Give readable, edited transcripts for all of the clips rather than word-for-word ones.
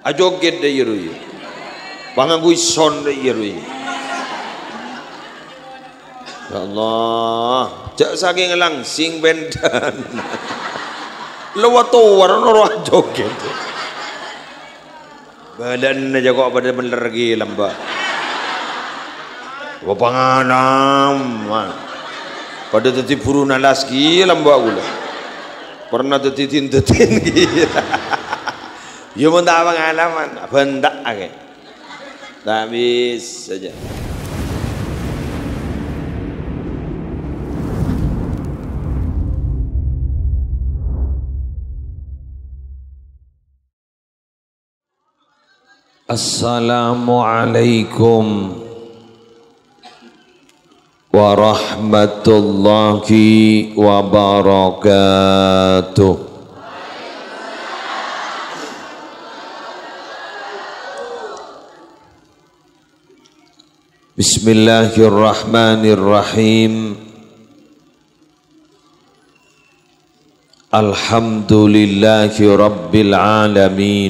Ajoget deh iru. Panganggu ison deh iru. Ya Allah, jak saking langsing bendan. Lewat tuar orang joget. Badan aja kok pada bener lagi lembak. Wapanganam. Pada teti buru nalas gila mbak gula. Pernah tetin gila. Ya mau tak pengalaman, bentak aja. Tak habis saja. Assalamualaikum warahmatullahi wabarakatuh. Bismillahirrahmanirrahim. Alhamdulillahi rabbil alamin.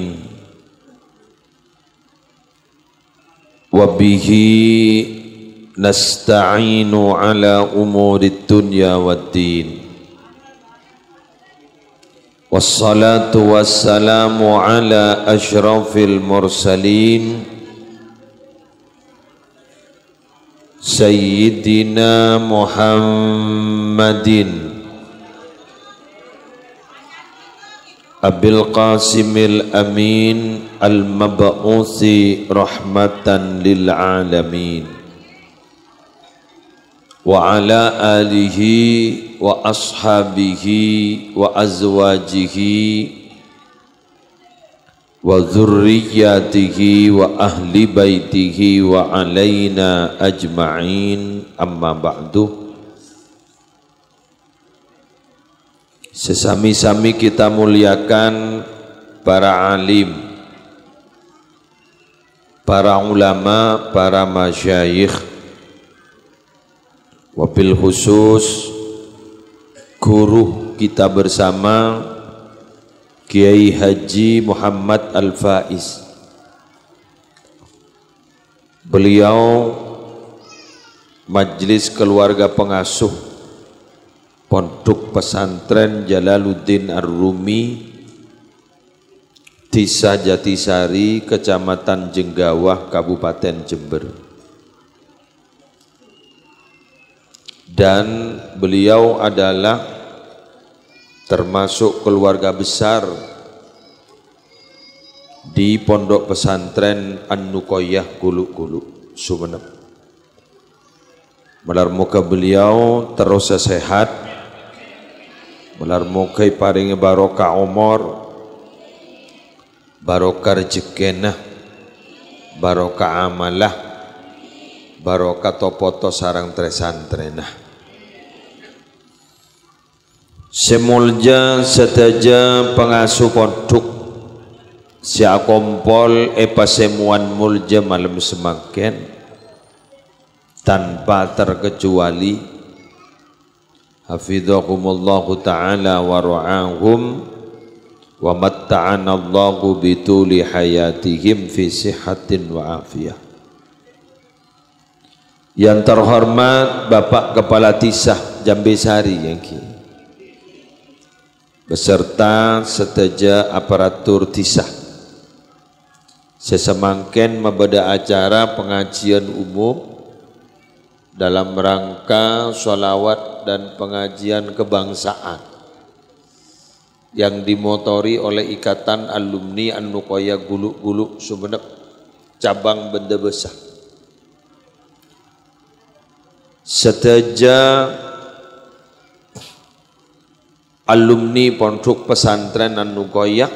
Wabihi nasta'inu ala umurid dunya waddin. Wassalatu wassalamu ala ashrafil mursalin Sayyidina Muhammadin Abil Qasimil Amin Al-Mab'uthi rahmatan lil alamin wa ala alihi wa ashabihi wa azwajihi wa dhurriyyatihi wa ahli baitihi wa alaina ajma'in, amma ba'du. Sesami-sami kita muliakan para alim, para ulama, para masyayikh, wabil khusus guru kita bersama Kiai Haji Muhammad Al-Faiz. Beliau Majelis Keluarga Pengasuh Pondok Pesantren Jalaluddin Ar-Rumi, Desa Jatisari, Kecamatan Jenggawah, Kabupaten Jember. Dan beliau adalah termasuk keluarga besar di Pondok Pesantren An-Nuqoyah Guluk-Guluk, Sumeneb. Muga beliau terus sehat, muga paringi barokah umur, barokah rezekinya, barokah amalah, barokah topoto sarang tresantrenah. Semulja setaja pengasuh pondok sia kompol pasemuan mulja malam semakin tanpa terkecuali hafidhakumullahu ta'ala wa ra'ahum wa matta'anallahu bituli hayatihim fi sihatin wa afiyah. Yang terhormat Bapak Kepala Tisah Jambesari Yangki beserta seteja aparatur Tisah, sesemangken membeda acara pengajian umum dalam rangka sholawat dan pengajian kebangsaan yang dimotori oleh Ikatan Alumni An-Nuqoyah Guluk-Guluk Sumeneb cabang Benda Besar. Seteja alumni Pondok Pesantren An-Nuqoyah,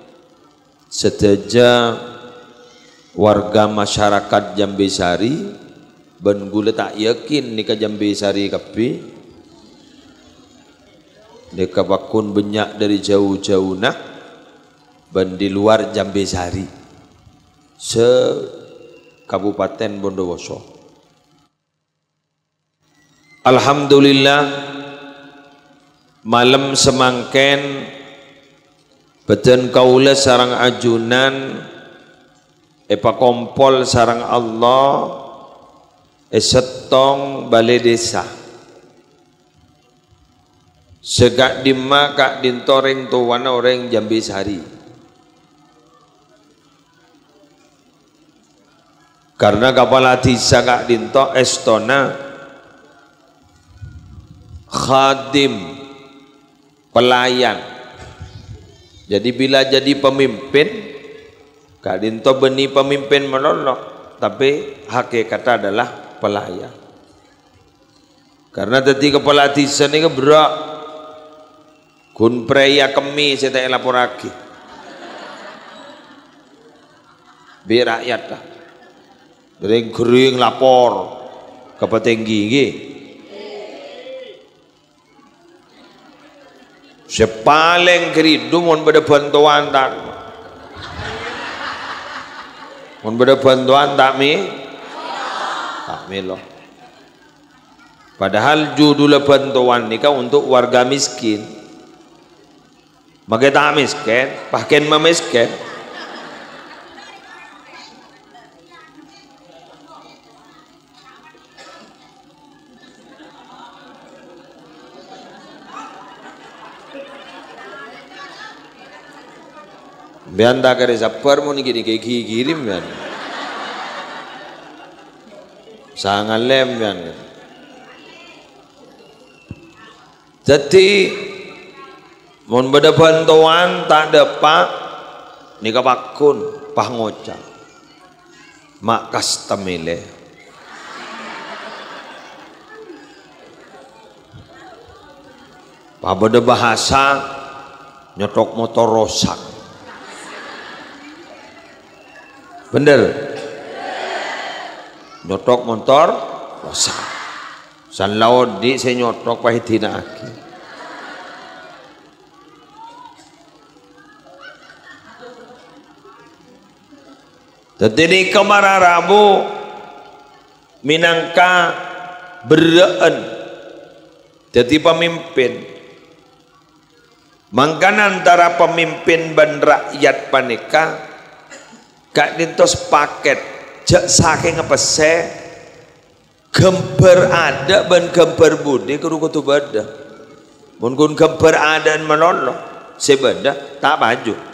seteja warga masyarakat Jambesari, ben gula tak yakin nika Jambesari kapi, nika bakun banyak dari jauh-jauh nah, ben di luar Jambesari, se Kabupaten Bondowoso. Alhamdulillah malam semangken beten kaula sarang ajunan epa kompol sarang Allah setong balai desa segak dimma kak dintoreng tuwana orang Jambi Sari karena kepala desa kak dinto estona khadim pelayan. Jadi bila jadi pemimpin kak dinto beni pemimpin melolok tapi hakikatnya adalah pelayan. Karena tadi kepala desa ini berak kun preya kemi saya tak lapor lagi biar rakyat lah gering lapor ke petinggi ini sepaling keridu mohon pada bantuan tak mohon pada bantuan tak mi loh padahal judul bantuan ini kan untuk warga miskin. Maka tak miskin, bahkan memiskin. Biar tak kira sapar mau ni kiri kirim kan. Sangat lem kan. Jadi mun beda bantuan tak dapat ni kapakun pah ngocak mak kastamile pah beda bahasa nyotok motor rosak bener nyotok motor rosak san laut di saya nyotok pahitina aki tadi kemarin Rabu minangka bereen jadi pemimpin mangkan antara pemimpin dan rakyat panika kak dintos paket jak saking apa se gember ada dan gember budi kudu kudu beda mungkin gember ada dan menolong sebeda tak baju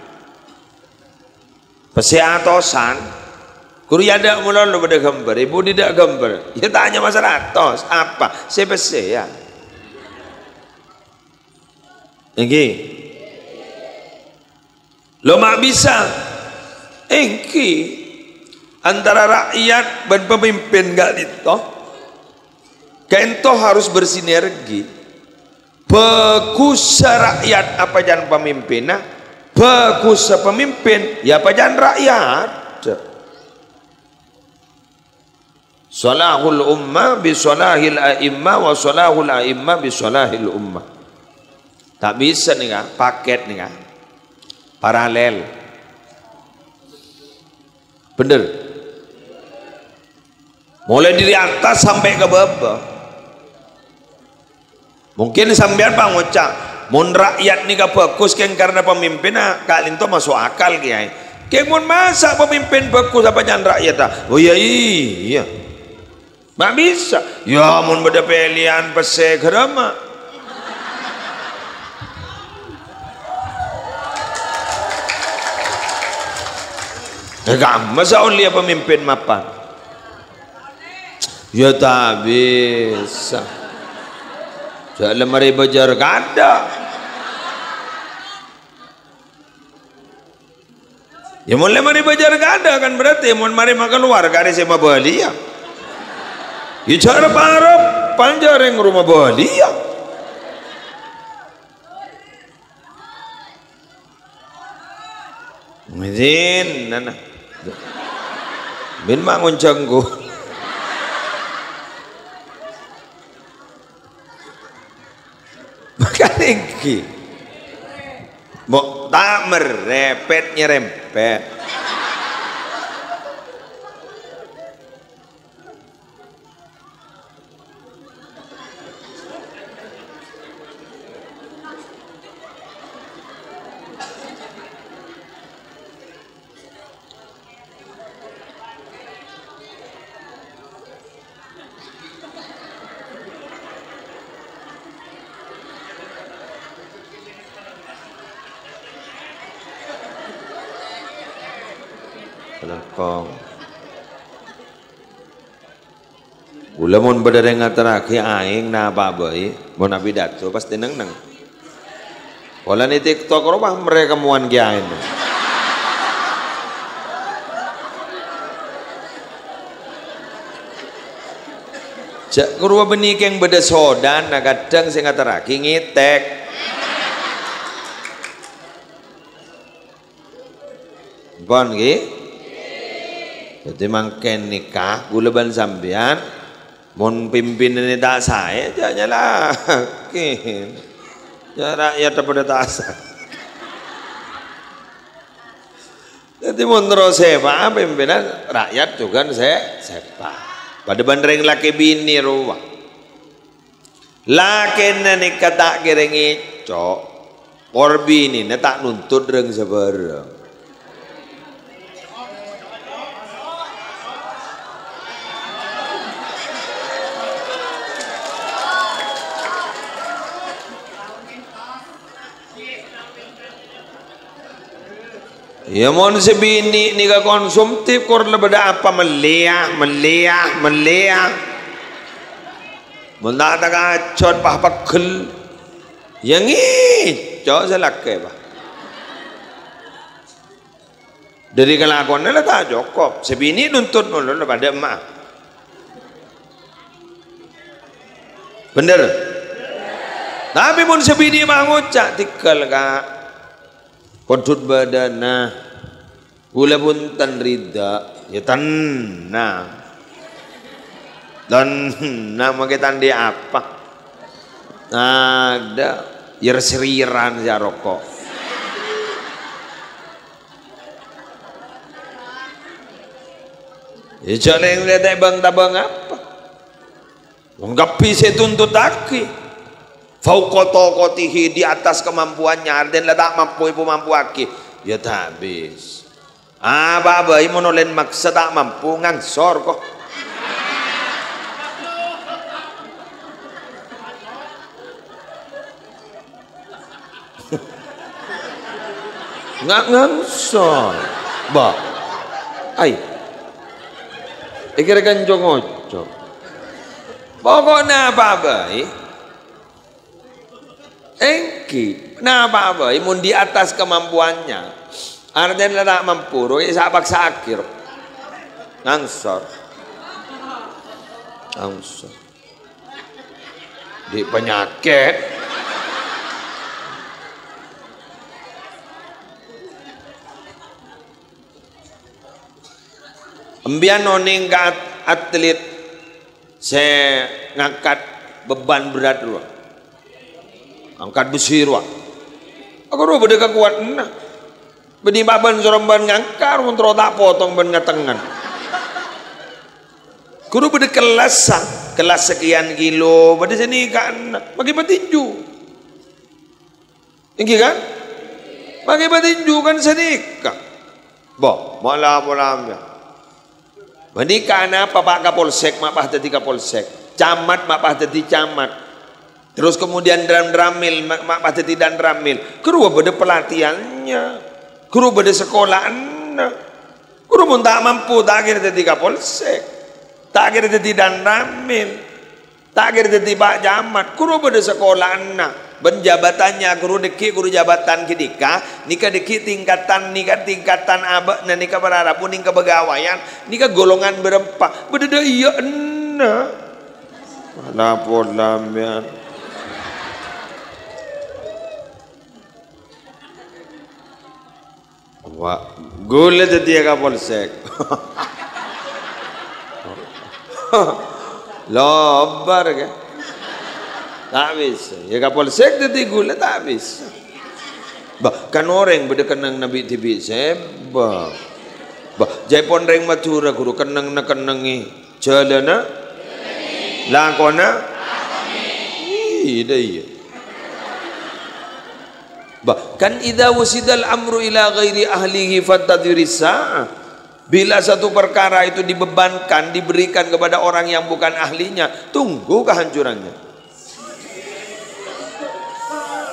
Pesiatosan, kuru ada mula lu pada gambar, ibu tidak gambar. Ya tanya masalah atos apa? Sebese ya. Engki, lo mak bisa. Engki antara rakyat dan pemimpin gak dito. Kento harus bersinergi. Bagus rakyat apa jangan pemimpinnya. Bagus pemimpin ya pajan rakyat salahul ummah bi salahil a'immah wa salahul a'immah bi salahil ummah tak bisa nih kan paket nih kan paralel bener mulai dari atas sampai ke bawah mungkin sampean pangocak mun rakyat ni ka bagus kan karena pemimpin kalian tu masuk akal kiai. Kemun masa pemimpin bagus apa jangan rakyat dah? Oh iya. Tak bisa. Ya mun beda pilihan pese gerama. Masa ulia pemimpin mapan? Ya tak bisa. Jangan lemari bajar kada. Ya mau lemari bajar kada kan berarti mau mari makan luar kada sama Bali ya. Ya cara parap panjareng rumah Bali ya. Mizin nana. Bin mangun canggu. Maka tinggi mau tak merepet nyerempet Lekong. Ula mun bedereng ngatarake aing na babai, mun abi datu pasti neng. Wala ni TikTok robah mereka muan giain. Jak kurwa benih keng beda sodan na kadang sing ngatarake ngitek. Bon nggih. Jadi mangken nikah gula ban sampean mun pimpinan ini tak saya janganlah kin ya rakyat pada tak sah. Jadi mun terus sepa pimpinan rakyat juga sepa pada bandreng laki bini ruwah laki nikah tak kirengi cok korbini tak nuntut reng sebarang. Ya mon sebini ni ka konsumtif kor lebeda apa meliah. Munda ta ka chot pa pakul. Yang ini jo selake ba. Dari kelakon la ta jokop. Sebini nuntut mulu pada emak. Bener. Tapi mun sebini mah ngucak tikal ka kontut badana gula pun tan rida ya tanna dan nama kita di apa ada ya seriran ya rokok ya jangan yang lihat bang tabang apa enggak bisa tuntut aki fauqotokotihi di atas kemampuannya dan tak mampu aki ya tak habis babai monolen maksa tak mampu ngangsor kok nggak ngangsor bah ay ikir ganjong ojo pokoknya babai engki nah apa imun di atas kemampuannya artinya tak mampu roy sabak sakir ngangsor di penyakit embian noning ke atlet saya ngangkat beban berat dulu angkat besi ruang aku ruh beda kuat nah bedi baban soromban ngangkar untuk tak potong ban ngatengan kudu beda kelas sekian kilo pada sini kan bagi petinju ini kan bagi petinju kan sedikit boh malam ya menikah apa Pak Kapolsek mak pah jadi Kapolsek camat mak pah jadi camat. Terus kemudian dramil, mak pasti dan dramil. Kedua beda pelatihannya, kedua beda sekolahan. Kedua pun tak mampu, tak kira jadi Kapolsek, tak kira jadi dan dramil, tak kira jadi Pak Jamat. Kedua beda sekolahan. Penjabatannya guru deki guru jabatan kedika, nikah deki tingkatan abak, nikah berharap pun nikah pegawaian, nikah golongan berempat. Beda iya enak. Lapor lamian. Wah, gula jadi Kapolsek. Lobar ke? Tak bisa. Ya Kapolsek jadi gula tak bisa. Kan orang beda kenang Nabi TV sebab. Jaipon reng matura guru kenang na kenangi jalana lakona. Iya. Bahkan idza wasidal amru ila ghairi ahlihi fattadhirisa bila satu perkara itu dibebankan diberikan kepada orang yang bukan ahlinya tunggu kehancurannya.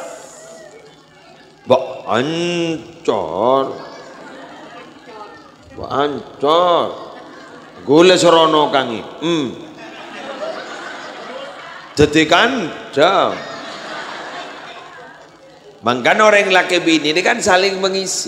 Hancur Ancor. Gule serono kangi. Jadi kandang. Mangkan orang laki bini ini kan saling mengisi.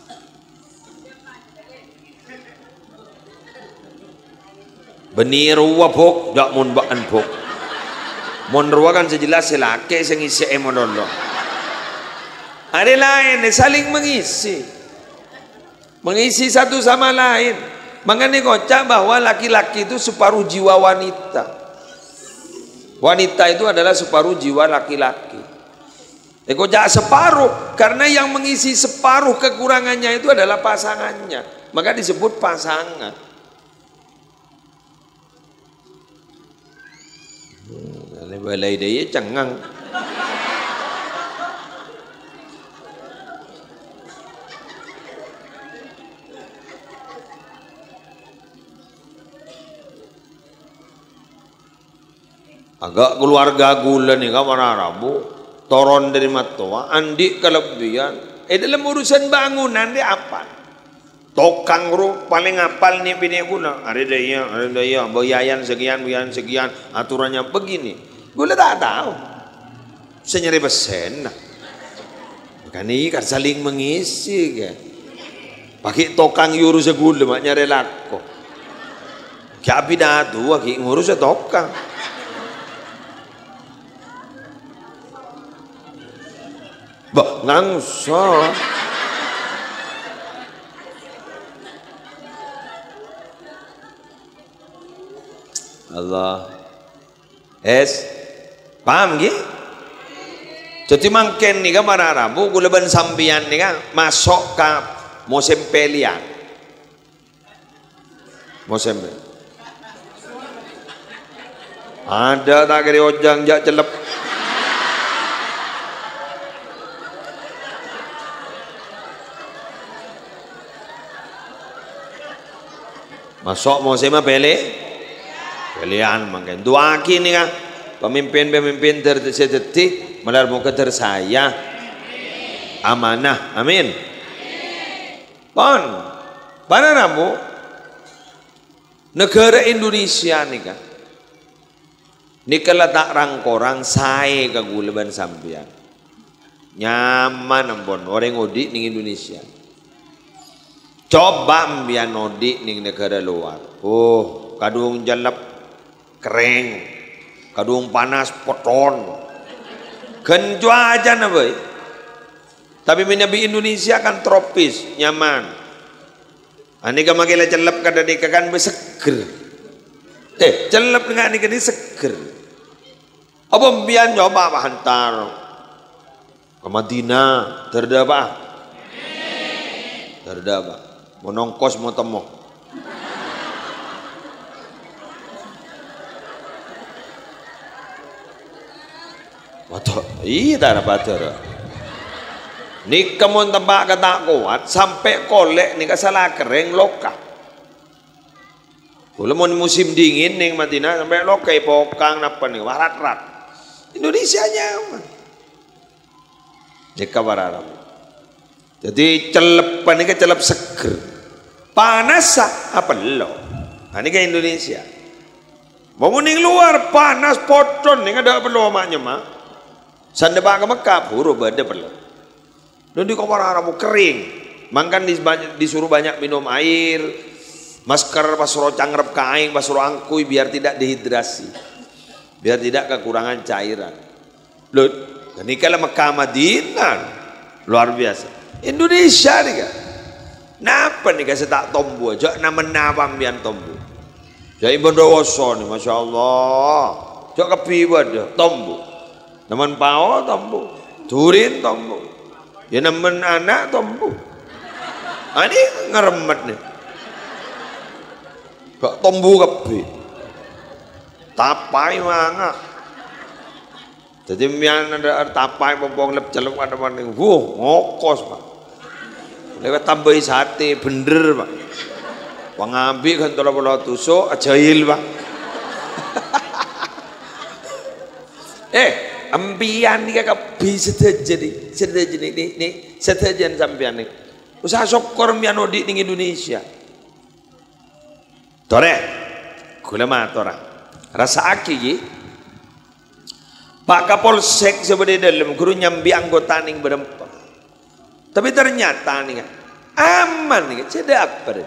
Beniru wabok, dak mun bakan bok. Mon ruwa kan sejelas laki sing isi emonono. Ada lain saling mengisi. Mengisi satu sama lain. Makanya kocak bahwa laki-laki itu separuh jiwa wanita. Wanita itu adalah separuh jiwa laki-laki. Kocak separuh, karena yang mengisi separuh kekurangannya itu adalah pasangannya. Maka disebut pasangan. Balai daya cengang. Agak keluarga gula nih kamar Arabu, toron dari matoa, andi kelebihan. Dalam urusan bangunan dia apa? Tokang ru paling apal nih bini gula. Ada daya, bayaran sekian, aturannya begini. Gula tak tahu. Senyari besen. Kan ini kan saling mengisi kan. Pakai tokang yuru segula mak nyari lako. Kaya pidato, aki ngurus tokang. Bah, ngangsa. Allah. Paham nggih? Jadi mangken nih kan para Arabu gulaban sambian nih kan masuk ke musim pelian. Musim. Ada tak kira ojang jak celep. Masuk musim pilihan mungkin dua kini kan pemimpin terdetik melar muka tersaya amanah amin pada ramu negara Indonesia nih kan ini kalau tak rangkorang saya kagulaban sambian nyaman ampun orang udik di Indonesia. Coba mbian nodik ning negara luar. Kadung jalap kering, kadung panas poton. Kan cuaca na boy. Tapi minabi Indonesia kan tropis, nyaman. Ani ka makila celap kada di kan beseger. Celap dengan ni kan seger. Apa mbian coba hantar ke Madinah, terdaba. Terdaba. Monongkos mau temu. Waduh, iya tak ada. Ni kamu tebak kata kuat sampai kolek ni salah kering loka. Kalau mau musim dingin ning Madinah sampai loka pokang napa nih warat-rat. Indonesia nyaman. Jika barang. Jadi celep ni celep seger. Panas apa lo? Ini ke Indonesia. Mau ning luar panas poton nih ada perlu maknya mah. Sandeba ke Mekah buru bade perlu. Dan di kamar Arabu kering. Mangkan disuruh banyak minum air. Masker pasro cangrep kain, pasro angkui biar tidak dehidrasi. Biar tidak kekurangan cairan. Loh, ini kalau Mekah Madinah luar biasa. Indonesia nih kan. Napa nih kasih tak tombu aja nama bian tombu. Jadi berdosa nih masya Allah. Jok kepiwad tombu. Naman pao tombu. Turin tombu. Ya naman anak tombu. Ini ngeremet nih. Kok tombu kepi. Tapai manga. Jadi mian ada tapai popong lep celuk ada mana. Ngokos pak. Lewat tambahi sate bener pak. Pengambil kan tolong tusuk ajail pak. Ambian ni kakak bisa terjadi ini seterjadi sampean ni. Usaha sokor mian odik di Indonesia. Tore, kula matora. Rasa aki ye. Pak Kapolsek sebenarnya dalam guru nyambi anggota ning berempat. Tapi ternyata nih aman nih, cedek apa deh?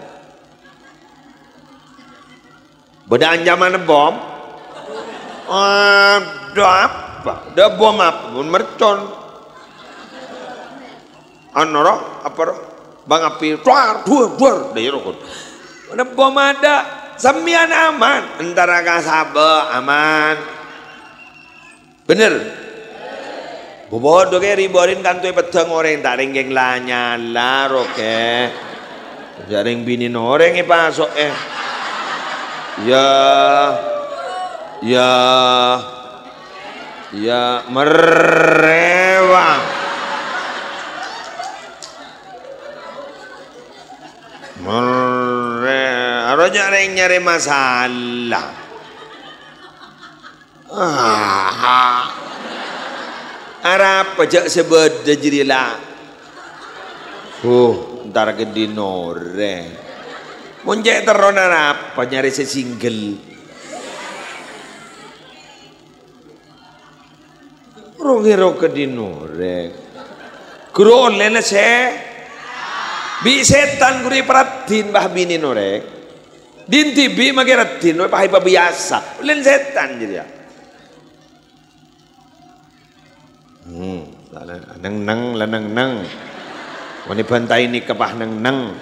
Beda ancaman bom. Ada apa? Ada bom apa? Bom mercon. Anoro apa? Bang api, duar, deh rokok. Ada bom ada, semian aman. Antara kasaba aman. Bener. Bobodo kayak riborin kantoy peteng orang tak ringgeng lanyala roke. Jaring bini noreng pasok ya merewang. Harus nyari masalah. Arab pajak sebut dajirilah. Ntar gede nore. Munjek teron Arab nyari sesingle. Rongiro gede nore. Guru lele se. Bi setan guri peratin bah bini nore. Dinti bi mageratin we pahay pabiasa. Len setan jadi ya. Lanang. Wani bantay ni kapah nang.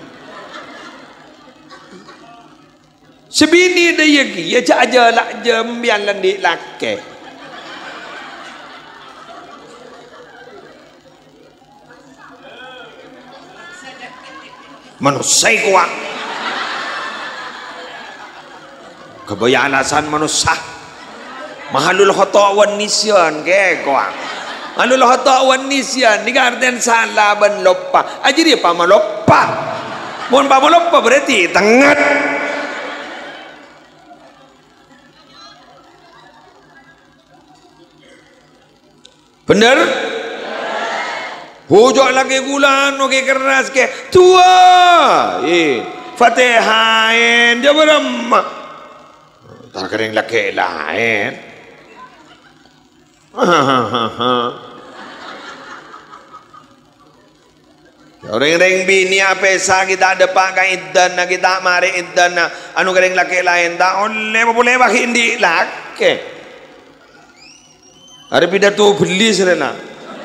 Sebini dia ki, ya aja lah jem bian landi lake. Manusia kuat. Kebayanasan manusia. Mahalul khata' wan nisyan ke kuat. Anu lah tak wan nisyan ni artian salah ban lupa. Aja dia pa malupa. Mun pa malupa berarti tengat. Bener? Hujok lagi gulan oke keras ke tua. Fatihain jabaram. Tak kering laki lain. Ring bini apa sa kita ada pakai idan na kita mari idan na anu kering laki lain tak oleh boleh pakai indi laki. Hari pidato beli serena.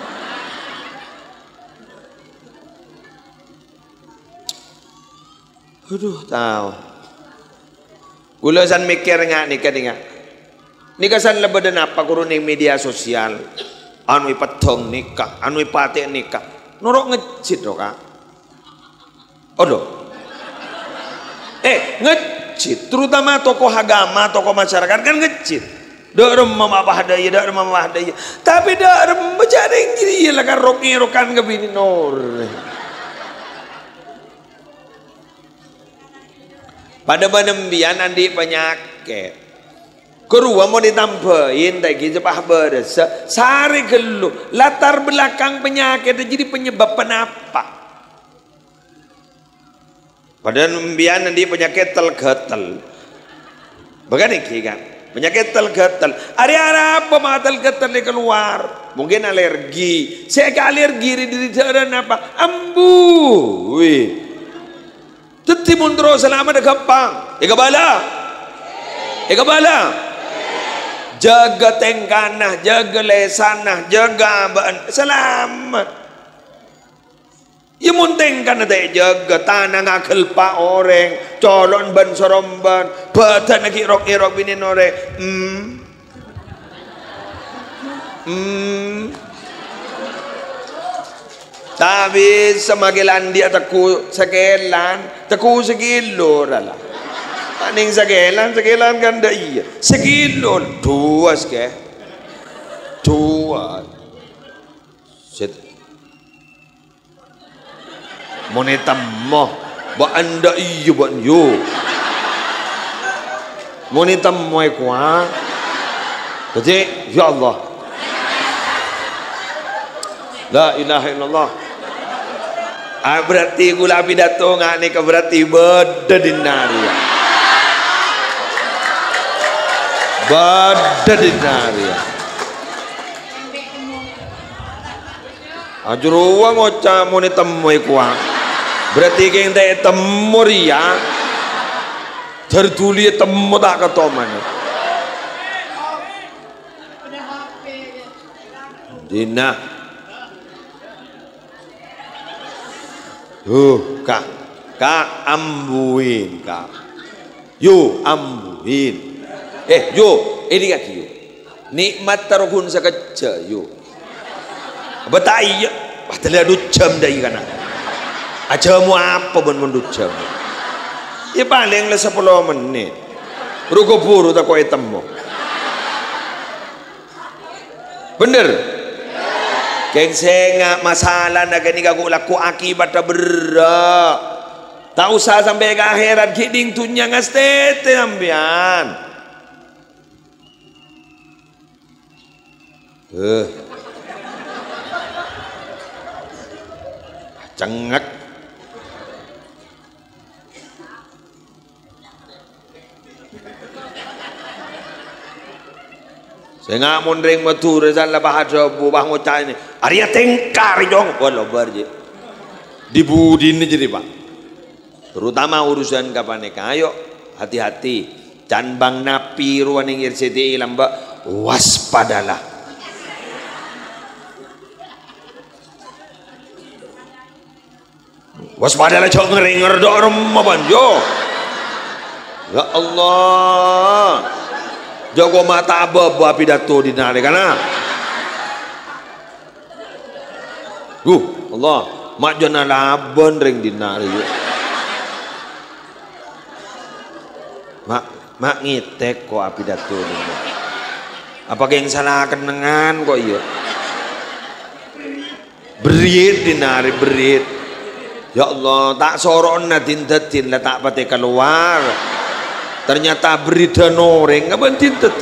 Aduh tahu. Gulasan mikir nggak nikah dengar. Nikasan lebadan apa kuruni media sosial. Anu ipatong nikah, anu ipate nikah. Norok ngecit doh kak. Odo. Ngecit. Terutama tokoh agama, tokoh masyarakat kan ngecit. Dak remam apa hadaya, dak remam apa hadaya. Tapi dak remam jaring jadi lah kan rokan ke bini nor. Pada banembian andi penyakit. Kedua mau ditambahin lagi cepah beres. Sari gelu latar belakang penyakit jadi penyebab kenapa? Pada nembian nanti penyakit telgetel. Bagaimana kan? Penyakit telgetel. Ada apa mah telgetel di keluar? Mungkin alergi. Saya ke alergi di diri saya apa? Ambu. Teti mundur selama ada gampang. Ikabala. Jaga tengkanah, jaga lesanah, jaga abaan. Selamat. Ya muntengkan ada jaga tanah ngakil pa orang, colon ban soromban, batan lagi irok bini nore. Tapi semagilan dia teku segelan, teku segilo lah. Aning segelan kan dah iya. Segilo tuas ke. Tuas. Set. Moneta moh. Ba anda iya ba yo. Moneta moh kuah. Jadi ya Allah. La ilaha illallah. Berarti gula pidato ngak ni ke berarti beda dinari. Badan dinari ya. Ajuruang oca mo ni temu kuah. Berarti keng teh temu ria. Tertuli temu tak ketoman. Dina. Kak ambuin kak. Yo ambuin. Yo ini kaki yo. Nikmat taruhun sekecil yo. Betai ya. Padahal ada jam dah ikan. Aja mu apa pun mendut jam. Ya paling lah 10 menit. Rugo buru tak kau temu. Bener. Keng senga masalah nak ni kagu laku akibat berat. Tak usah sampai ke akhirat kiding tunya ngastete ambian. Cengak. Saya nggak mau nering matur salah bahasa bubah ngocai ini. Arya tengkar jong, walau berje. Dibudin jadi pak. Terutama urusan kapan nikah, ayo hati-hati. Can bang napi ruang ingir seti lamba waspadalah. Waspadalah cok ngeringer dok remaban yo. Ya Allah. Jago mata abah pidato di nari kana. Allah, mak jona laban ring di nari. Mak ngitek kok pidato di. Apa yang salah kenangan kok iya? Berit di nari berit. Ya Allah, tak soron na dindatin lah tak pati keluar. Ternyata berita noreng apa tintet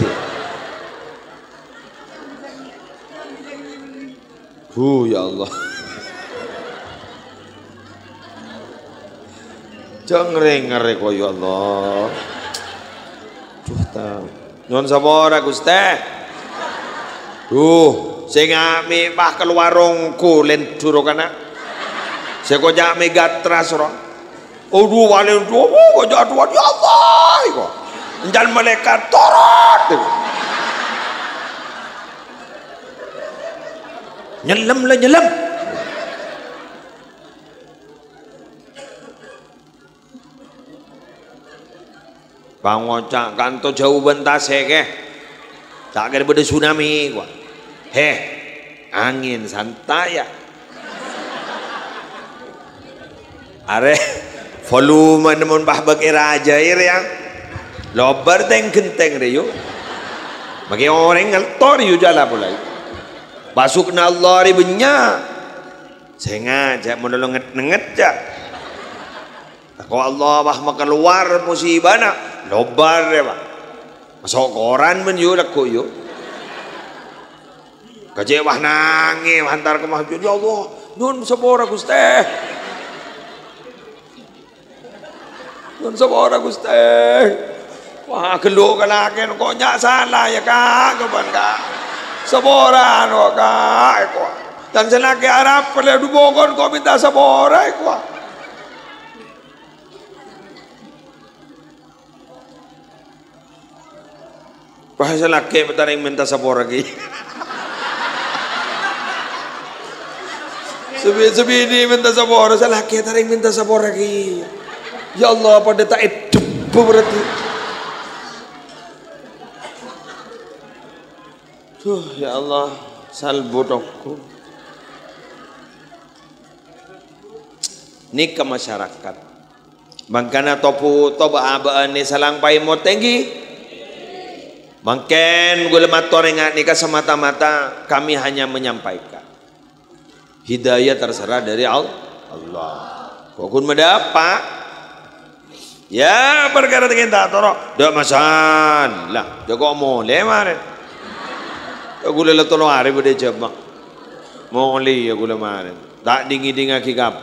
ya Allah. Jangreng ngare ko ya Allah. Tahu. Non sabora Gusti. Sing ami bah keluar rongku len duro kana. Seko jame gatras ro. Aduh walen tuh kok jatuh ya Allah kok. Enjan malaikat torot. Nyelam lah nyelam. Pangocak kanto jauh bentase ke. Tak kira pada tsunami kok. Angin santai ya. Are volume namun bah bagi raja yang lobar teng kenteng reyo bagi orang ngaltor yu jala pulai masuk na Allah ribenya sengaja menolong nget ja kalau Allah bah keluar musibah na lobar ya pak masuk koran men yu laku yu kecewa nangis hantar ke mahjud ya Allah nun sepora Gusti. Nun sabora Gusti. Wah geluk kalaken kok nyak salah ya kak kapan kak. Sabora no kak kok. Dan selaki Arab pada dubokon kok minta sabora kok. Bahasa laki betaring minta sabora ki. Sebi minta sabora selaki taring minta sabora ki. Ya Allah pada tak hidup berarti. Ya Allah salbu toko. Ni ke masyarakat. Bangkana topu toba abaan ni salang pai mo tinggi. Mangken gula torengan ni semata-mata kami hanya menyampaikan. Hidayah terserah dari Allah. Kok kun mendapat? Ya perkara kita torok dak masalah jago mole mare gula la tolo are bode jabak mole ya gula mare tak dingi ki kap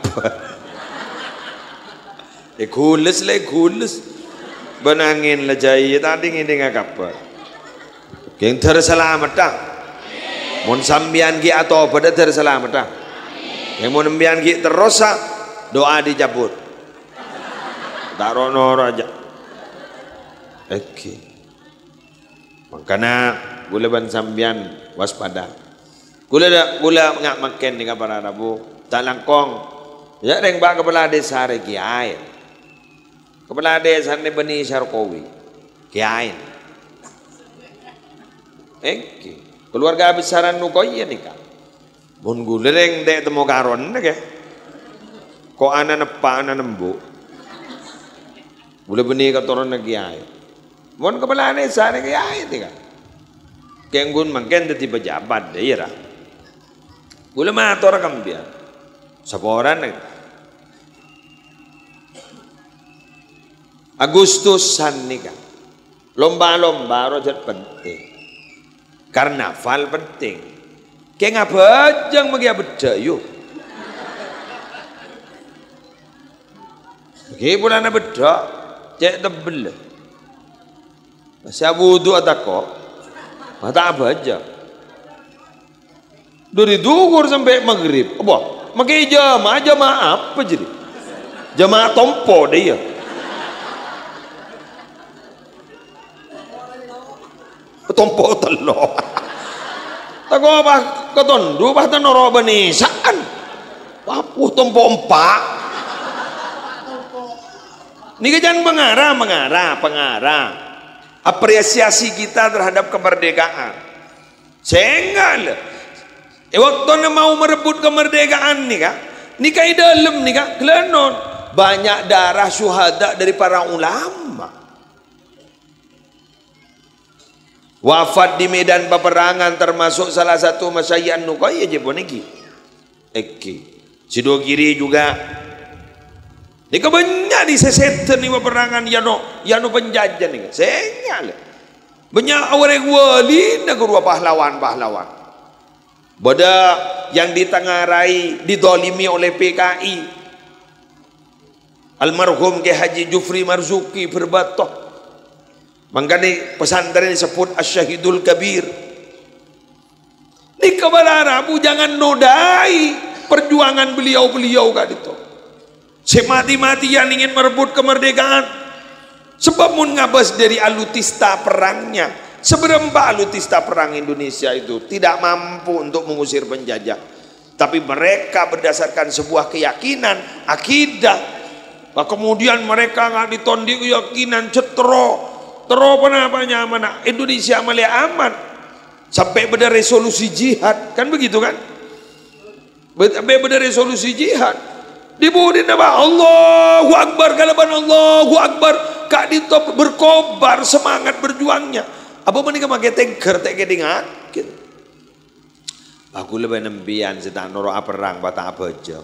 kulis benangin la jai tak dingi kap Keng terselamat dah. Mun sambian ki atau pada terselamat dah. Yang mun sambian ki terus doa dicabut. Tak rono aja. Oke. Makanya gula ban sambian waspada. Gula ngak makan dengan para rabu. Tak langkong. Ya reng bak kepala desa re kiai. Kepala desa ni Bani Syarqawi. Kiai. Keluarga besaran nukoy ni ka. Mun gula reng dek temu karon ke. Ko ana nepa ana nembu. Gula beni katoron na kiai. Mun kepala desa ni kiai ti ka. Kenggun mangken dadi pejabat daerah. Gula mator kambia. Saporan Agustusan nika. Lomba-lomba rojat penting. Karnaval penting. Kaya ngapa jang magi beda yuk. Oke bulan beda cek tebel. Saya wudu atako. Mata apa aja. Dari duhur sampai maghrib. Apa? Makai jamaah apa jadi? Jamaah tompo dia. Tompo telo. Tako apa ketondu bahkan noro benisaan. Papuh tompo empak. Nika jangan pengarah. Apresiasi kita terhadap kemerdekaan. Sehingga waktu mau merebut kemerdekaan nika dalam nika kelenon banyak darah syuhada dari para ulama. Wafat di medan peperangan termasuk salah satu masyayikh Nuqai aja boneki. Sido kiri juga. Nika banyak disesetan di peperangan yano penjajah nika. Sengal. Banyak orang wali nak guru pahlawan. Bada yang ditengarai didolimi oleh PKI. Almarhum Ki Haji Jufri Marzuki berbatoh. Makanya pesantren disebut Asyahidul Kabir. Di kepada Arabu jangan nodai perjuangan beliau kan itu. Semati-matian ingin merebut kemerdekaan. Sebab mun ngabas dari alutista perangnya. Seberapa alutista perang Indonesia itu tidak mampu untuk mengusir penjajah. Tapi mereka berdasarkan sebuah keyakinan, akidah. Kemudian mereka nggak ditondi keyakinan cetro. Apa-apanya mana Indonesia malah aman sampai pada resolusi jihad kan begitu kan sampai pada resolusi jihad dibunuhin apa Allahu Akbar kalaban Allahu Akbar kak ditop berkobar semangat berjuangnya apa menikah pakai tanker tak kedingat aku lebih nembian sedang noro perang bata apa aja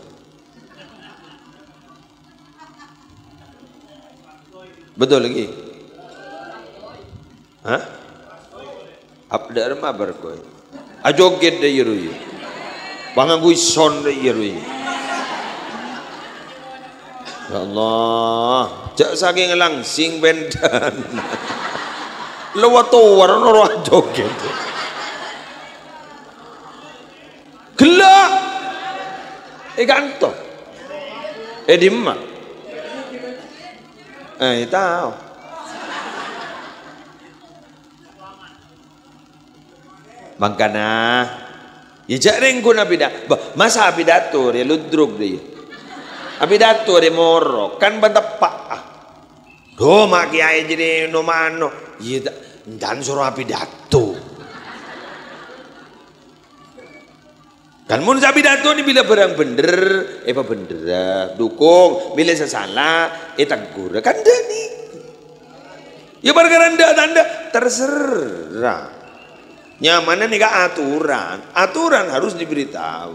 betul lagi. Hah? Abda remah berkoi. Ajoget de yerui. Bangangui son de yerui. Ya Allah, jak saking langsing bendan. Lewato warna roh ajoget. Gelak. Kanto. Dimma. Tahu. Makanya ya jareng guna pidato masa pidato ya ludruk dia pidato dia moro kan bantepak do mak kiai jadi no mano ya dan suruh pidato kan mun pidato ni bila barang bener apa bener dukung bila sesalah tegur kan dani ya perkara tanda terserah. Nyamannya nih aturan harus diberitahu.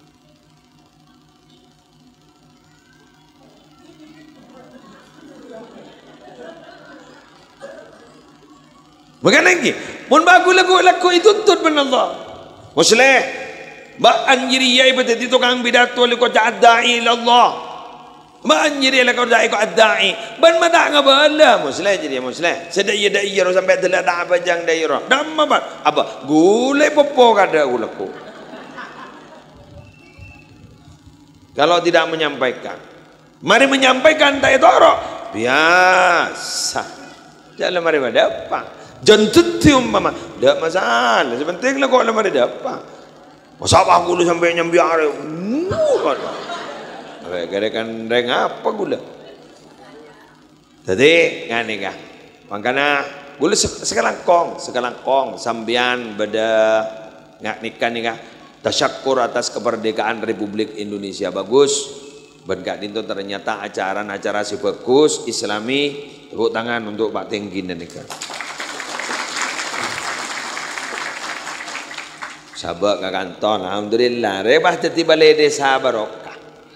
Bukan lagi, mun bagus lagu itu tuntut benar Allah. Musleh, ba anjiri yai betul tukang bidato liko jadai Allah. Manjiri lah kau dah ikut adai. Ban mata ngabala muslim jadi muslim. Sedaya daerah sampai telah tak apa jang daerah. Nama apa? Gulai popo kada gulaku. Kalau tidak menyampaikan, mari menyampaikan tak itu orang biasa. Jangan mari pada apa? Jangan tuti umpama. Tak masalah. Sepentinglah kau mari dapat. Masa apa gula sampai nyambi are? Gerakan reng apa gula? Jadi ngani kah? Makanya gula sekalangkong sambian beda ngak nikah nikah. Tasyakur atas kemerdekaan Republik Indonesia bagus. Berkat itu ternyata acara si bagus Islami. Tepuk tangan untuk Pak Tenggi dan nikah. Sabar ke kantor, alhamdulillah. Rebah teti balai desa barokah.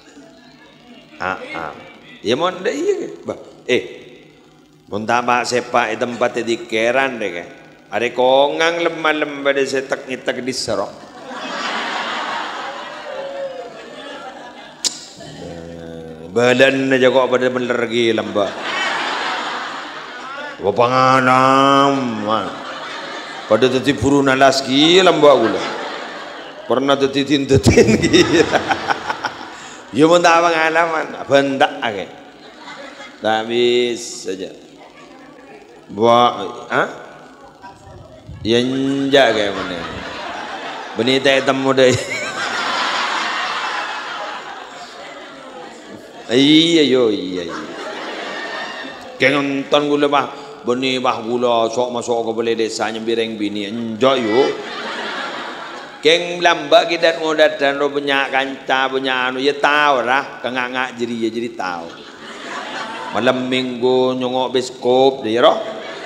Ya mon dah iya ke? Mon tabak sepak tempat di keran deh ke. Ada kongang lemah pada setak ngitak di serok. Badan aja kok pada bener lagi lembah. Wapanganam. Pada teti puru nalas ki lembah gula. Pernah teti tintetin ki. Ya mun tak pengalaman, bentak ake. Tak habis saja. Ya njak kayak mana. Beni tak temu deh. Iya. Kayak nonton gula bah. Beni bah gula sok masuk ke balai desa nyembireng bini. Enjoy yuk. Keng lambak kita ngodat dan ro punya kanca punya anu ya tahu lah kengak jadi tahu. Malam minggu nyongok biskop dia roh.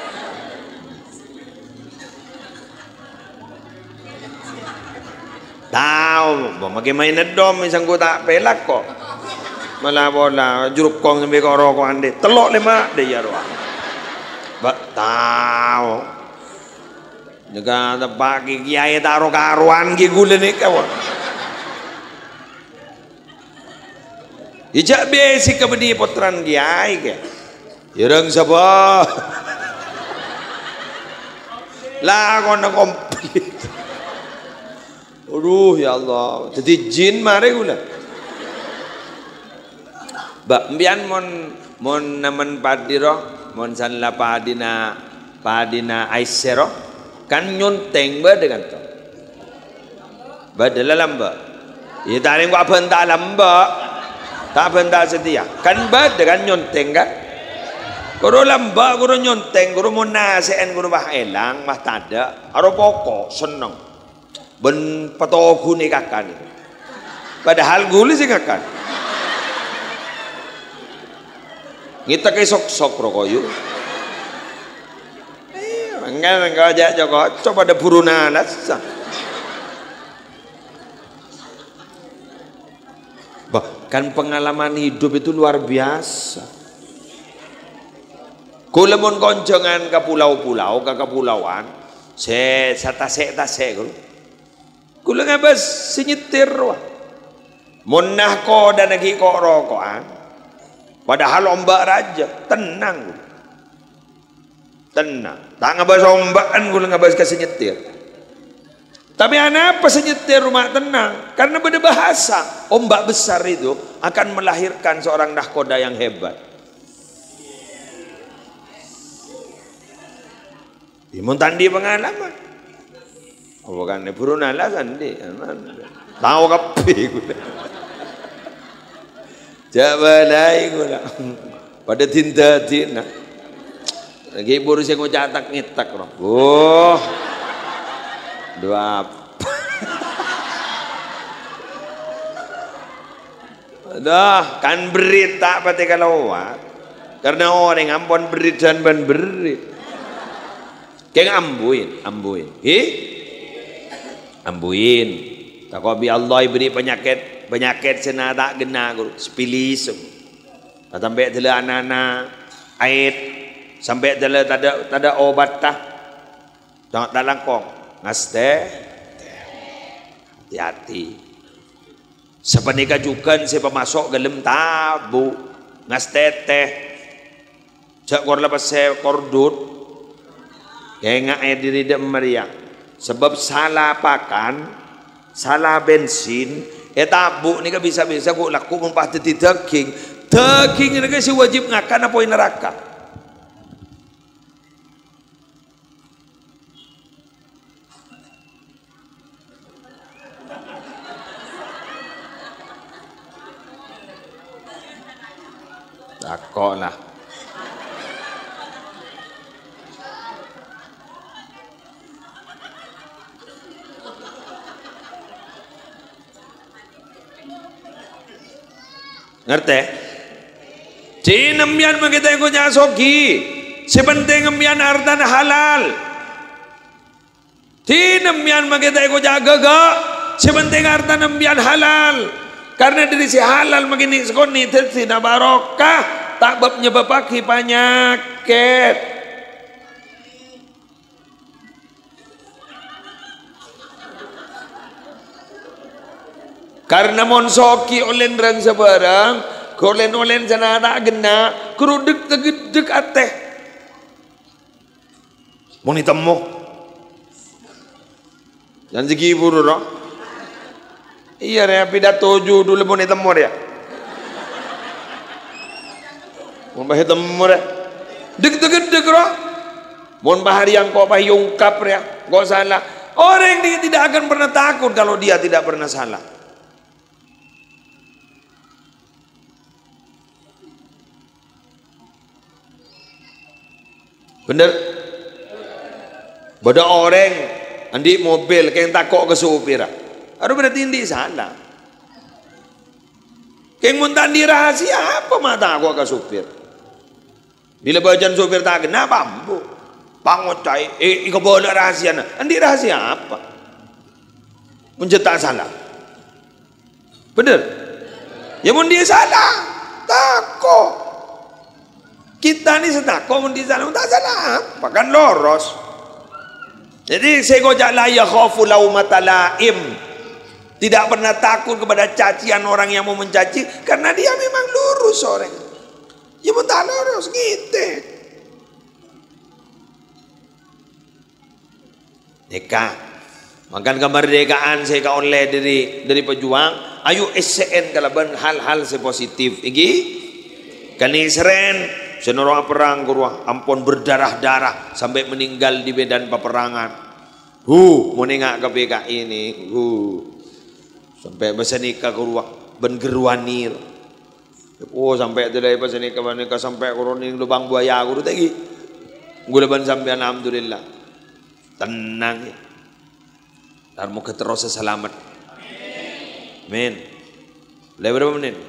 Tahu, bagi main nedom misang ku tak pelak kok. Malah bola jeruk kong sampai kok rokok ande telok lima dia roh. Bak tahu. Juga tempat kiai taruh karuan ki gula ni kawan. Ijak besi kebedi potran kiai ke. Ireng siapa? Lah kau nak komplit. Aduh ya Allah. Jadi jin mari gula. Bak mbian mon naman padiro mon sanla padina aisero. Kan nyonteng dengan tu. Badala lamba. Ya taring gua bentak lamba. Tak bentak setia. Kan kan nyonteng kan. Guru lamba, guru nyonteng, guru munaseen, guru bah elang, bah tada. Aro pokok seneng. Ben patogu ni kakan. Padahal guli sih kakan. Ngita kay sok-sok rokoyu. Enggak aja Joko, coba ada burunanas. Bahkan pengalaman hidup itu luar biasa. Kula mun koncongan ke pulau-pulau, ke kepulauan, tase kula ngabas sinyetir wah. Mun nah ko dan lagi kok rokokan. Padahal ombak raja, tenang. Tenang, tak ngabas ombakan gula ngabas kasih nyetir. Tapi apa senyetir rumah tenang? Karena beda bahasa. Ombak besar itu akan melahirkan seorang nahkoda yang hebat. Imun tandi pengalaman. Oh bukan ne purunala sandi. Tahu kape gula. Jabalai gula. Pada tinta. Lagi baru saya ngocatak ngitak roh. Oh. Dua. Dah kan berita pati kalauat. Karena orang ampun berit dan ban berit. Kayak ambuin. Ambuin. Takobi Allah beri penyakit sena tak gena guru. Spilis. Sampai dela anak-anak ait. Sampai dalam tak ada obat tah. Jangan tak langkong. Ngaste. Hati-hati. Sepenika juga saya pemasok gelem tabu. ngas teteh jak kor lepas saya kordut kayak nggak diri dem Maria sebab salah pakan salah bensin tabu ni kan bisa-bisa kok laku mumpah teti daging ini kan si wajib ngakan apa neraka takut lah ngerti? Cinemian makita ko niya sogi sepenting empian harta halal cinemian makita ko niya gaga sepenting harta empian halal karena dari si halal magini sekoni tidak barokah tak menyebabkan penyakit karena monsoki olen rang sebarang olen sana anak gena keruduk tegedek ateh mau ditemu dan segi buru no iya ya pidato dulu mau ditemu ya mau bahas temu ya dek tegedek roh mau bahas yang kau payungkap ya kau salah orang ini tidak akan pernah takut kalau dia tidak pernah salah. Bener? Bada orang andi mobil kayak takok ke supir. Aduh berarti ini salah. Kayak muntah di rahasia apa mata aku ke supir? Bila bajan supir tak kena bambu. Pangocai, iko boleh rahasia na. Andi rahasia apa? Mencetak salah. Bener? Ya mun dia salah, takok. Kita ni setakut mundi salah, tak salah apa kan loros. Jadi saya gojak la yakhafu laumata laim. Tidak pernah takut kepada cacian orang yang mau mencaci karena dia memang lurus orang. Ya pun tak lurus gitu. Eka makan kemerdekaan saya ka oleh dari pejuang ayo SCN kalaban hal-hal sepositif iki kan Israel senora perang kurwa ampun berdarah-darah sampai meninggal di medan peperangan. Mau nengak ke PKI ini. Sampai besenika kurwa ben geruanir. Sampai tidak besenika menika sampai kuroning lubang buaya guru tadi. Gula ban sampai alhamdulillah. Tenang ya. Dan mau terus selamat. Amin. Berapa menit?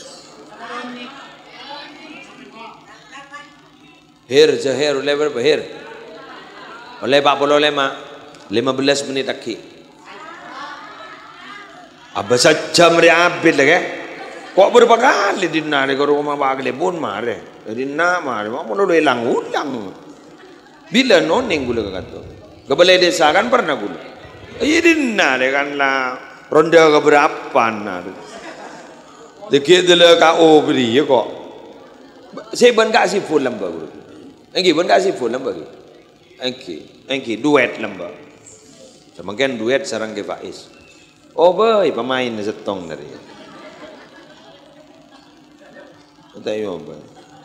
Zahir oleh berapa hir? Oleh 15 menit lagi. Abah saja meriabil lagi. Kok berapa kali dinari kalau rumah bagli pun mare. Dinna mare, mau udah ulang. Bila noning gula kata. Kebalai desa kan pernah gula. Iya dinari kan lah ronda keberapa nari. Dikit dulu kau beri kok. Saya ban kasih full lembah gula. Engki pun kasih full lembah. Engki duet lembah. Semakin duet sarang ke Faiz. Oh boy pemain setong dari. Tayo ba?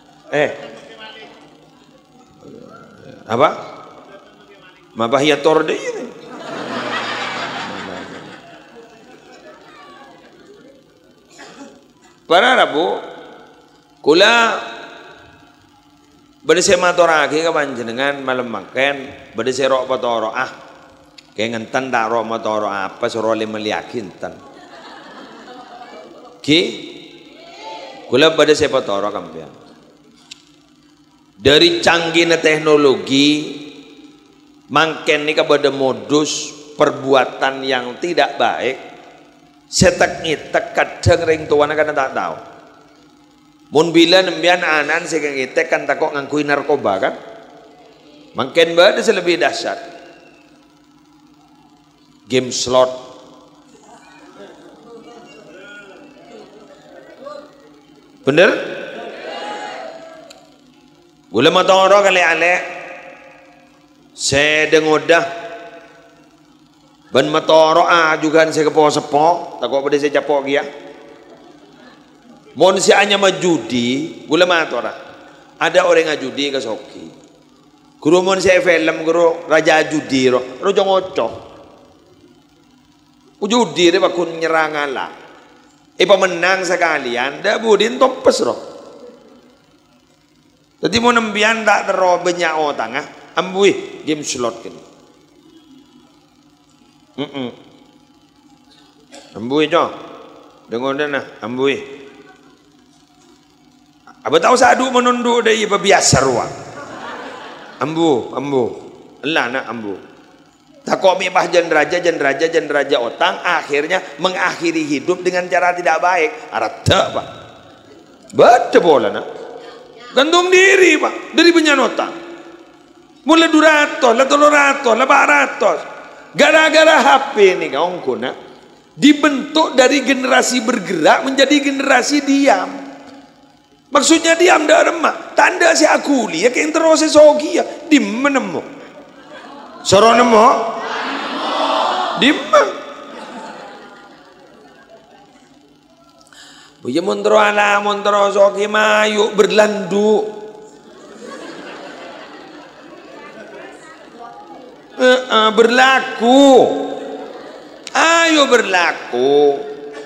Apa? Mabahiyator deh ini. Para Rabu kula bade se maturake ka panjenengan malam makan bade se rok patoro kayak ngenten tak rok matoro apa suruh le meliakin ten ki kula bade se patoro kampian dari canggihnya teknologi mangken ni ka bade modus perbuatan yang tidak baik setek ngitek kadang ring tuana kan tak tahu. Mun bila nembian anan sehingga ngitek kan takok ngangkui narkoba kan. Mungkin bade selebih dahsyat. Game slot. Bener? Gula matoro kali ale. Saya dengodah. Ban matoro juga saya kepo-sepo. Takut pada saya capok dia. Mon si hanya majudi. Gula matora. Ada orang yang judi ke soki. Guru mon saya film guru raja judi ro. Rojo ngocok. Judi dia bakun nyerangan lah. Pemenang sekalian. Dah budin tompes ro. Jadi mau nembian tak terlalu banyak otang ah, ambui game slot kini. Ambui jo, dengar dah ambui. Apa tahu sadu menunduk dari biasa ruang. Ambu, lah nak ambu. Tak kau mibah jen raja otang, akhirnya mengakhiri hidup dengan cara tidak baik. Arata pak, betul bola nak. Gantung diri pak, dari penyanota. Mulai 200, lah 300, lah 400. Gara-gara HP ini kawan kuna dibentuk dari generasi bergerak menjadi generasi diam. Maksudnya diam dah remak. Tanda si akuli ya kayak terus sogi ya di menemu. Soro nemu? Di Buya montro ala montro soki mayu berlandu. Berlaku. Ayo berlaku.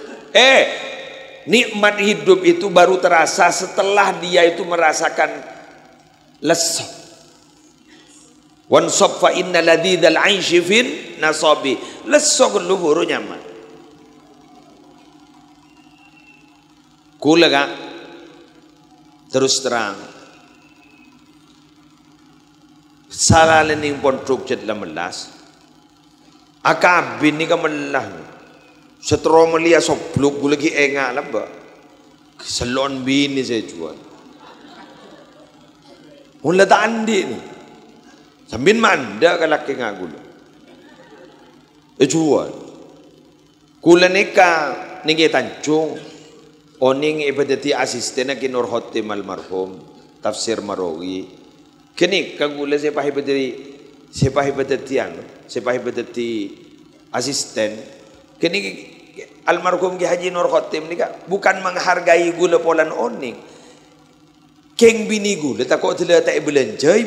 Nikmat hidup itu baru terasa setelah dia itu merasakan lesok. Wansab fa inna ladidal aishi fin nasabi. Lesok luhuru nyaman. Kula kak terus terang salah lening pondok jet 18 akabin ni kamelah setro melia sobluk gula lagi engak lah ba salon bini saya jual mula tak andi ni sambil manda ke laki ngak gula jual kula nikah ni Tanjung oning ibadati asisten na Nur Khotim almarhum tafsir Marawi kini kagula sepah ibadati asisten kini almarhum Ki Haji Nur Khotim ni bukan menghargai gula polan oning keng bini gula takut tidak tak belanjai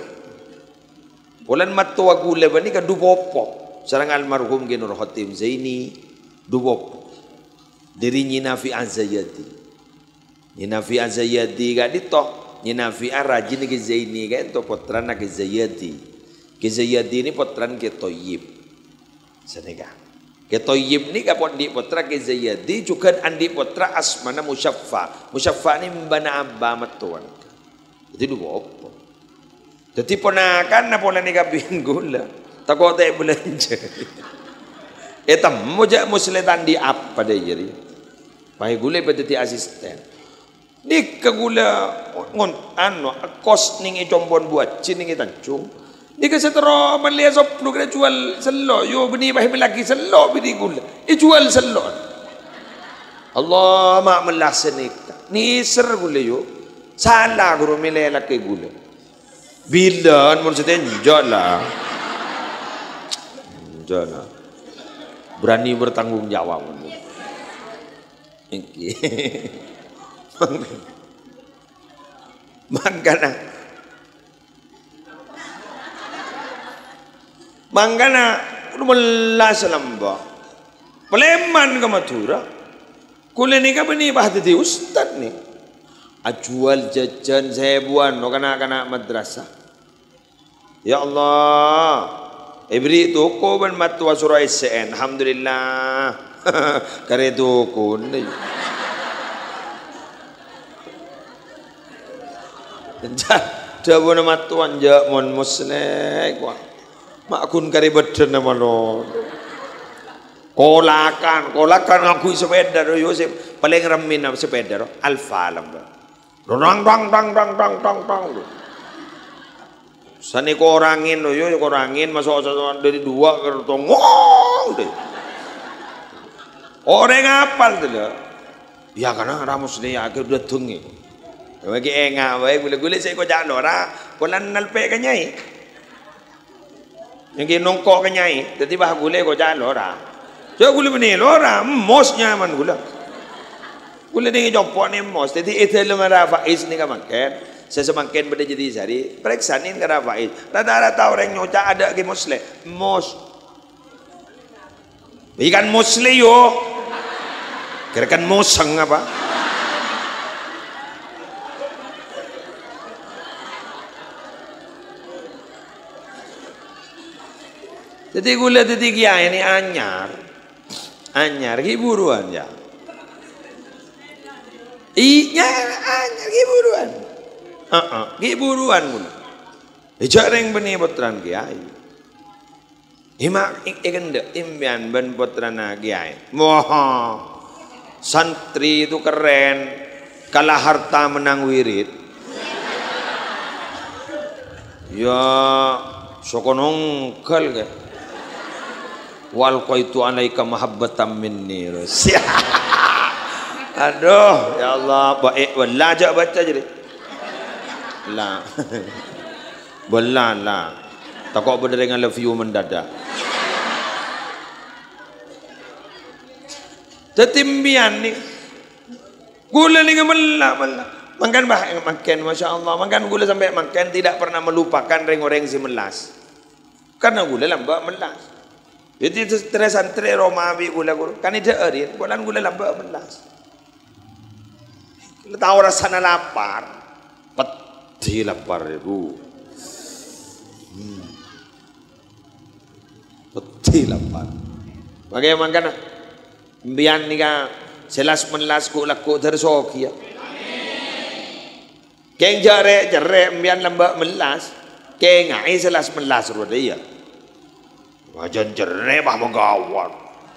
polan matua gula bani kan dubopo sarang almarhum Ki Nur Khotim Zaini dubopo dari Nyinafi Azayadi. Nyinafi Azayadi gak ditok. Nyinafi rajin ke Zaini kan to potran ke Zayadi. Ke Zayadi ni potran ke Toyib. Senega. Ke Toyib ni kapon di potra ke Zayadi juga andi potra asmana Musyaffa. Musyaffa ni mbana abba matuan. Jadi dua apa? Jadi ponakan na pola ni kabin gula. Takut tak belanja. Moja musletan di apa deh jadi. Pai gula petiti asisten. Di kegula ngon kos ning combon buat cini Tanjung. Di kesetero melia sopluk dia jual selo. Yo beni pai lagi selo bini gula. Jual selo. Allah mak melah senika. Ni ser gula yo. Salah guru melia laki gula. Bila mun seten jala. Jala. Berani bertanggung jawab. Mangkana melas lamba. Peleman ke Madura. Kule ni ka bani bahati ustad ni. Ajual jajan sebuan no kana madrasah. Ya Allah. Ibri toko ban matua surah SN. Alhamdulillah. Kare toko ni. Dawa nama tuan ja mon muslek wah. Makun kare beden nama lo. Kolakan aku sepeda ro yo paling remin sepeda ro alfa lamba. Dong. Sani korangin lo yo korangin masuk dari 2 ke ngong deh. Orang ngapal tu lah. Ya karena ramus ni akhir udah tungi. Bagi engak baik gula-gula saya kau jak lora, kolan nalpek kan nyai. Yang nongkok kan nyai, tiba-tiba gula kau jak lora. Coba gula bini lora, mosnya man gula. Gula ni jompok ni mos, jadi itu lemara faiz ni kan makan. Sesemakin benda jadi sehari, periksain kara faiz. Rata-rata orang nyoca ada ke musle, mos. Ikan musle yo, kira-kira mosang apa? Jadi gula tadi kiai ini anyar hiburuan ya. Iya anyar hiburuan. Hiburuan gula. Jarang benih potran kiai. Imak ikan dek impian ben potran kiai. Wah santri itu keren. Kalah harta menang wirid. Ya sokonong kal ke. Wal qaitu alaika mahabbatan minni. Aduh, ya Allah, baik wallah jak baca jadi. Lah. Wallah lah. Takut berdengar love you mendadak. Tetimbian ni. Gula ni melah. Makan makan Masya Allah. Makan gula sampai makan tidak pernah melupakan reng-reng si melas. Karena gula lambak melas. Jadi santri Romawi gula kan itu erin, bulan gula lambak melas. Tahu rasanya lapar, peti lapar ibu, peti lapar. Bagaimana kan? Biar ni kan selas melas ku laku tersoki ya. Keng jare biar lambak melas, keng ngai selas melas roda ya. Wajan jernih bah menggawat.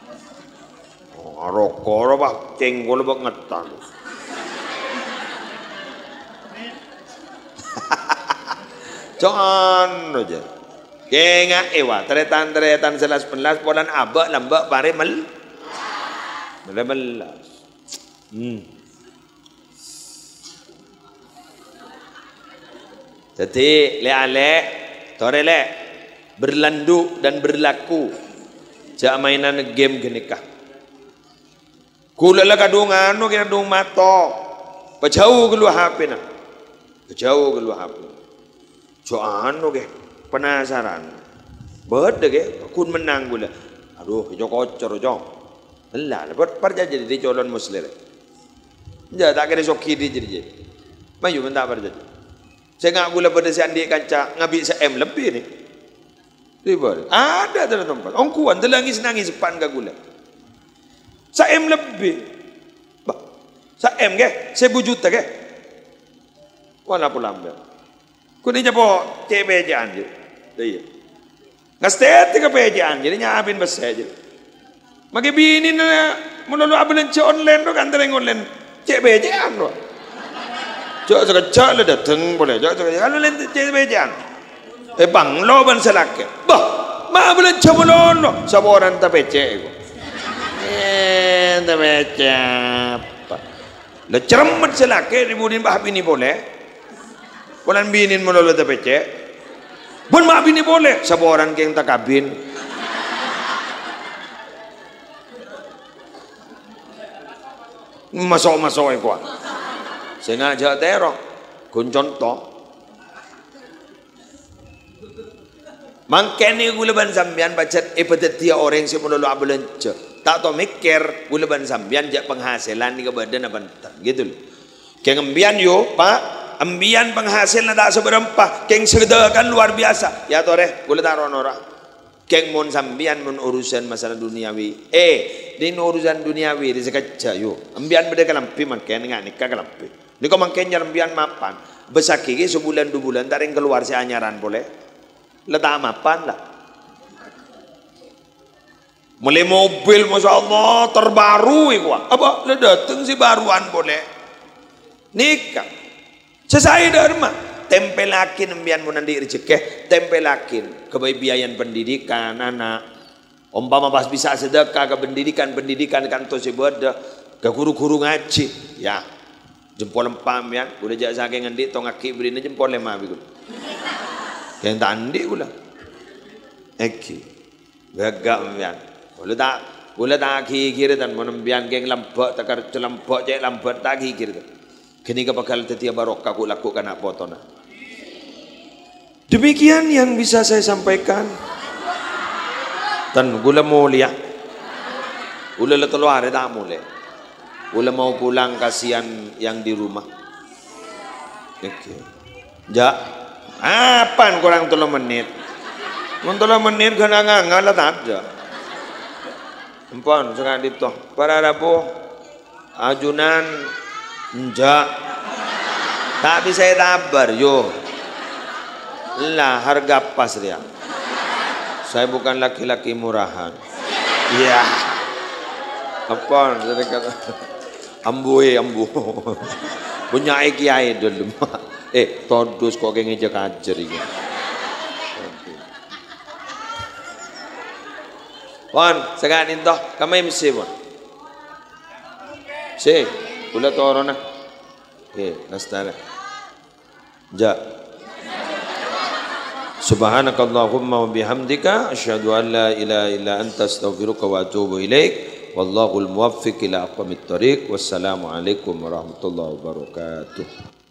Rokok bah cenggol banget ngetan. Jangan aja. Kenga ewa teretan selas pelas polan abak lambak pare melas. Jadi le torele berlandu dan berlaku jak mainan game genikah kula la kadungan no kira dung mato pejauh keluar HP na pejauh keluar HP coan no ke penasaran berde ke kun menang gula aduh jo kocor jo lah parja jadi di colon muslim ja tak kira soki di jadi mayu mentak parja saya ngak gula pada sandi kanca ngabi se M lebih ni ribuan. Ada dalam tempat. Ongkuan telangis nangis pan gula. Saem lebih. Bah. Saem ke? 1,000 juta ke? Wala pula ambil. Kuni japo cebejaan je. Iya. Ngastet ke pejaan jadi nyapin besar je. Magi bini na mululu abelan ce online do kan tereng online cebejaan do. Cok sekejap le datang boleh. Cok sekejap kalau len cebejaan. Bang lo ban selak bah ma bulan cabulon lo saboran tapece tapece apa le cermat selak ribudin bah bini boleh bulan binin melolo tapece bun ma bini boleh saboran keng takabin masuk ko sengaja terok kun contoh mangkene gula ban sambian bacet dia orang si melulu abelence tak tahu mikir gula ban sambian jak penghasilan ni ke badan apa gitu loh keng ambian yo pak ambian penghasilan tak seberapa keng sedekan luar biasa ya tore gula taron ora keng mon sambian mon urusan masalah duniawi di urusan duniawi di sekecah yo ambian beda kalampi mangkene ngak nikah kalampi ni ko mangkene ambian mapan besaki sebulan 2 bulan taring keluar si anyaran boleh letak mapan lah mulai mobil Masya Allah terbaru apa le datang si baruan boleh nikah sesai derma tempelakin embian munandi rezeki tempelakin kebiayaan pendidikan anak umpama pas bisa sedekah ke pendidikan kantor si beda ke guru-guru ngaji ya Jempol empam ya, udah jak saking ngendi tong aki beri jempol lema biku. Yang tandi gula. Eki. Gagak ya. Gula tak kiri dan menembian geng lambak takar celambak cek lambat tak kiri. Kini kebakal tetia barokah aku lakukan apa tona. Demikian yang bisa saya sampaikan. Dan gula mulia. Gula letelo hari tak mulai. Gula mau pulang kasihan yang di rumah. Oke. Ja. Apaan kurang 3 menit? Mun 3 menit kena ngalah tak ada. Empon sekarang itu. Para rapo ajunan enjak. Tak bisa tabar yo. Lah harga pas dia. Saya bukan laki-laki murahan. Iya. Apa? Jadi kata ambu. Punya kiai dulu. Todus kok ngejek ajar iki. Pon, sekarang itu kami mesti pon. Si, pula torona. Nastara. Ja. Subhanakallahumma wa bihamdika asyhadu an la ilaha illa anta astaghfiruka wa atubu ilaik. Wallahul muwaffiq ila aqwamit thoriq. Wassalamualaikum warahmatullahi wabarakatuh.